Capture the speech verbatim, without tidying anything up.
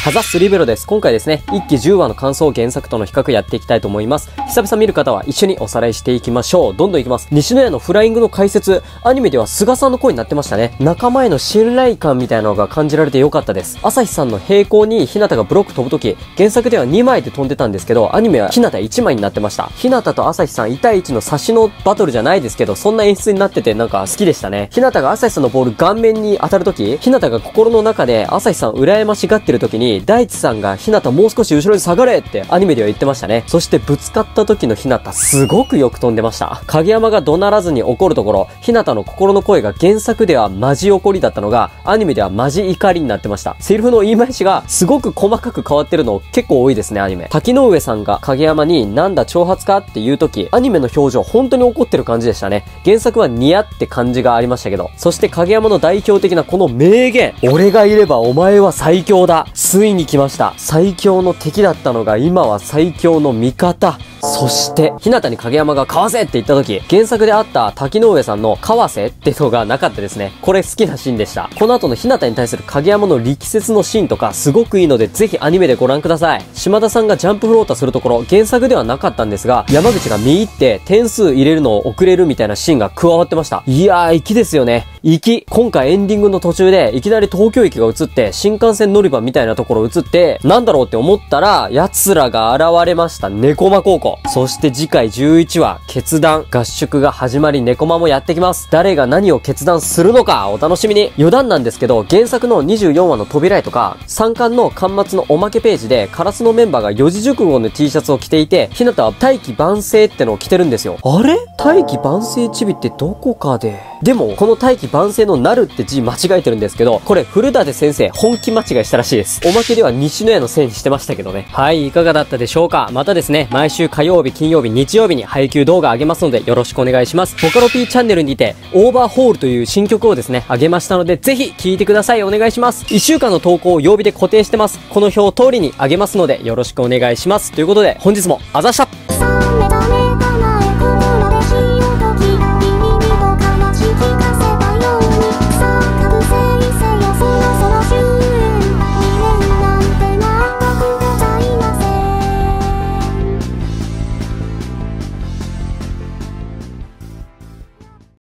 はざっすリベロです。今回ですね、いっきじゅうわの感想を原作との比較やっていきたいと思います。久々見る方は一緒におさらいしていきましょう。どんどんいきます。西野屋のフライングの解説、アニメでは菅さんの声になってましたね。仲間への信頼感みたいなのが感じられてよかったです。朝日さんの平行に日向がブロック飛ぶとき、原作ではにまいで飛んでたんですけど、アニメは日向いちまいになってました。日向と朝日さんい対いちの差しのバトルじゃないですけど、そんな演出になっててなんか好きでしたね。日向が朝日さんのボール顔面に当たるとき、日向が心の中で朝日さん羨ましがってるときに、大地さんが日向もう少し後ろに下がれってアニメでは言ってましたね。そしてぶつかった時の日向すごくよく飛んでました。影山が怒鳴らずに怒るところ、日向の心の声が原作ではマジ怒りだったのが、アニメではマジ怒りになってました。セリフの言い回しがすごく細かく変わってるの結構多いですね、アニメ。滝の上さんが影山になんだ挑発かっていう時、アニメの表情本当に怒ってる感じでしたね。原作はニヤって感じがありましたけど。そして影山の代表的なこの名言。俺がいればお前は最強だ。ついに来ました。最強の敵だったのが今は最強の味方。そして、日向に影山がかわせって言った時、原作であった滝の上さんのかわせってのがなかったですね。これ好きなシーンでした。この後の日向に対する影山の力説のシーンとかすごくいいので、ぜひアニメでご覧ください。島田さんがジャンプフロータするところ、原作ではなかったんですが、山口が見入って点数入れるのを遅れるみたいなシーンが加わってました。いやー、粋ですよね。粋。今回エンディングの途中で、いきなり東京駅が映って、新幹線乗り場みたいなところ映って、なんだろうって思ったら、奴らが現れました。猫間高校。そして次回じゅういちわ、決断。合宿が始まり、猫間もやってきます。誰が何を決断するのか、お楽しみに。余談なんですけど、原作のにじゅうよんわの扉絵とか、さんかんの巻末のおまけページで、カラスのメンバーが四字熟語の T シャツを着ていて、日向は大器晩成ってのを着てるんですよ。あれ大器晩成チビってどこかで。でも、この大器晩成のなるって字間違えてるんですけど、これ古舘先生本気間違いしたらしいです。おまけでは西野屋のせいにしてましたけどね。はい、いかがだったでしょうか。またですね、毎週火曜日、金曜日、日曜日に配給動画上げますのでよろしくお願いします。ボカロ P チャンネルにて、オーバーホールという新曲をですね、上げましたので、ぜひ聴いてください。お願いします。いっしゅうかんの投稿を曜日で固定してます。この表通りに上げますのでよろしくお願いします。ということで、本日もあざした。